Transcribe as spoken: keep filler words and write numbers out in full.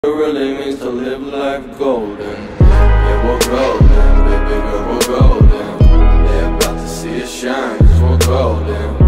It really means to live life golden. Yeah, we're golden, baby girl, we're golden. They're about to see us shine, cause we're golden.